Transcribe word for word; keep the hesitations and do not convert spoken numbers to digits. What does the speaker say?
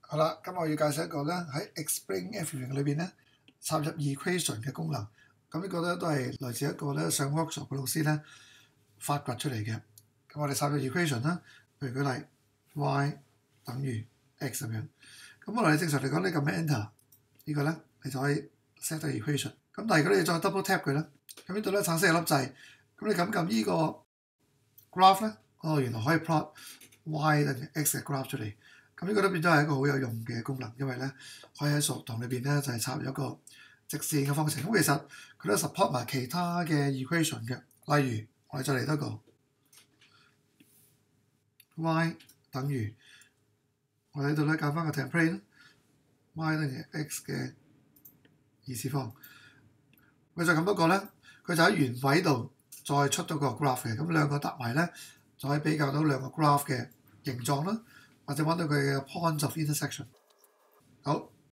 好啦，咁我要介紹一個咧喺 Explain Everything 裏邊咧插入 equation 嘅功能。咁呢個咧都係來自一個咧上 workshop 嘅老師咧發掘出嚟嘅。咁我哋插入 equation 啦，譬如舉例 y 等於 x 咁樣。咁我哋正常嚟講，你撳 enter 呢個咧，你就可以 set 到 equation。咁但係如果你再 double tap 佢咧，咁呢度咧產生一粒掣，咁你撳撳呢個 graph 咧，哦原來可以 plot y 等於 x 嘅 graph 出嚟。咁呢個都變咗係一個好有用嘅功能，因為咧可以喺數學堂裏邊咧就係插入一個直線嘅方程。咁其實佢都 support 埋其他嘅 equation 嘅，例如我哋再嚟多個 y 等於我哋喺度咧教翻個 template y 等於 x 嘅二次方。佢再撳多個咧，佢就喺原位度再出到個 graph 嘅。咁兩個搭埋咧，就可以比較到兩個 graph 嘅形狀啦。或者揾到佢嘅 points of intersection。好，